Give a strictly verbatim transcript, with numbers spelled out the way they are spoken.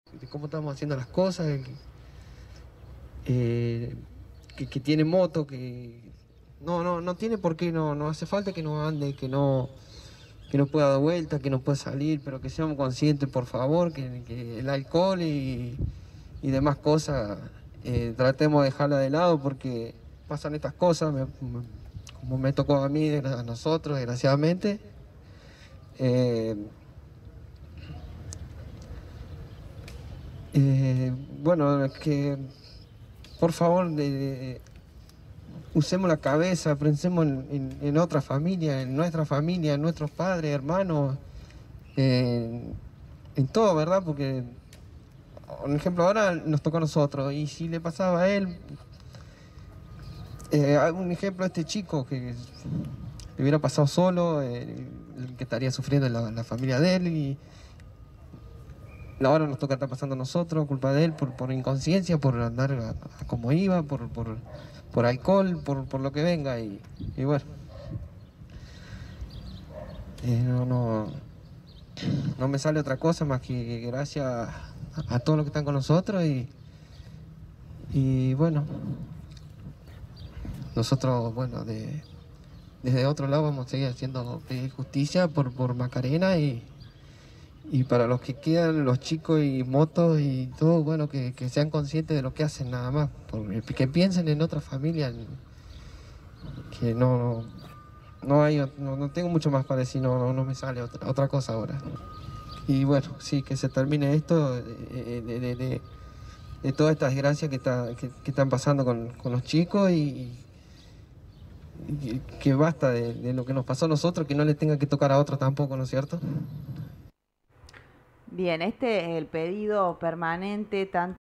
de cómo estamos haciendo las cosas, que, eh, que, que tiene moto, que no, no, no tiene por qué, no, no hace falta que no ande, que no, que no pueda dar vuelta, que no pueda salir, pero que seamos conscientes, por favor, que, que el alcohol y, y demás cosas eh, tratemos de dejarla de lado porque pasan estas cosas, me- me- como me tocó a mí, a nosotros, desgraciadamente. Eh, eh, bueno, es que por favor de- de- usemos la cabeza, pensemos en, en- en otra familia, en nuestra familia, en nuestros padres, hermanos, en, en todo, ¿verdad? Porque, por ejemplo, ahora nos toca a nosotros y si le pasaba a él, eh, hay un ejemplo de este chico que le hubiera pasado solo, eh, el que estaría sufriendo la, la familia de él y ahora nos toca estar pasando a nosotros, culpa de él, por, por inconsciencia, por andar a- a como iba, por, por, por alcohol, por, por lo que venga. Y, y bueno, eh, no, no, no me sale otra cosa más que gracias a, a todos los que están con nosotros. Y, y bueno, nosotros, bueno, de, desde otro lado vamos a seguir haciendo pedir justicia por, por Macarena y, y para los que quedan, los chicos y motos y todo, bueno, que, que sean conscientes de lo que hacen nada más, porque que piensen en otra familia, que no, no hay, no, no tengo mucho más para decir, no, no, no me sale otra, otra cosa ahora. Y bueno, sí, que se termine esto de, de, de, de- de todas estas desgracias que, está, que, que están pasando con, con los chicos y, y que basta de, de lo que nos pasó a nosotros, que no le tenga que tocar a otros tampoco, ¿no es cierto? Bien, este es el pedido permanente tanto